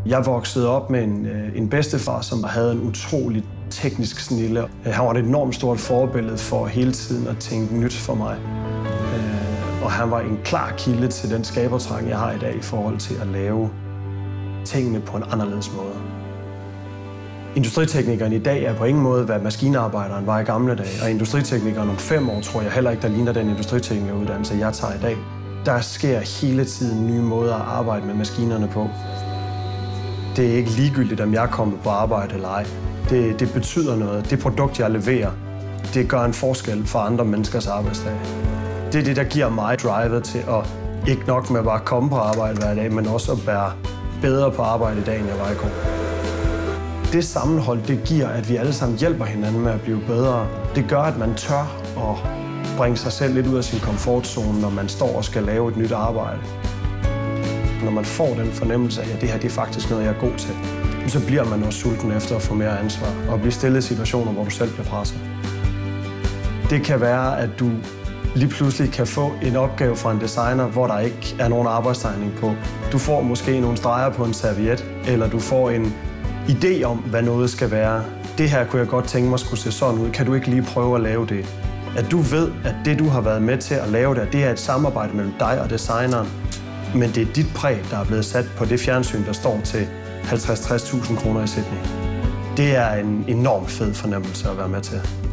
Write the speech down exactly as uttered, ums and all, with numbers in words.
Jeg voksede op med en, en bedstefar, som havde en utrolig teknisk snille. Han var et enormt stort forbillede for hele tiden at tænke nyt for mig. Og han var en klar kilde til den skabertrang, jeg har i dag i forhold til at lave tingene på en anderledes måde. Industriteknikeren i dag er på ingen måde, hvad maskinarbejderen var i gamle dage. Og industriteknikeren om fem år tror jeg heller ikke, der ligner den industriteknikeruddannelse, jeg tager i dag. Der sker hele tiden nye måder at arbejde med maskinerne på. Det er ikke ligegyldigt, om jeg er kommet på arbejde eller ej. Det, det betyder noget. Det produkt, jeg leverer, det gør en forskel for andre menneskers arbejdsdag. Det er det, der giver mig drivet til at ikke nok med at bare komme på arbejde hver dag, men også at være bedre på arbejde i dag, end jeg var i går. Det sammenhold, det giver, at vi alle sammen hjælper hinanden med at blive bedre. Det gør, at man tør at bringe sig selv lidt ud af sin komfortzone, når man står og skal lave et nyt arbejde. Når man får den fornemmelse af, at det her det er faktisk noget, jeg er god til, så bliver man også sulten efter at få mere ansvar og blive stillet i situationer, hvor du selv bliver presset. Det kan være, at du lige pludselig kan få en opgave fra en designer, hvor der ikke er nogen arbejdstegning på. Du får måske nogle streger på en serviet, eller du får en idé om, hvad noget skal være. Det her kunne jeg godt tænke mig skulle se sådan ud. Kan du ikke lige prøve at lave det? At du ved, at det, du har været med til at lave der, det er et samarbejde mellem dig og designeren, men det er dit præg, der er blevet sat på det fjernsyn, der står til halvtreds til tres tusind kroner i Sydney. Det er en enormt fed fornemmelse at være med til.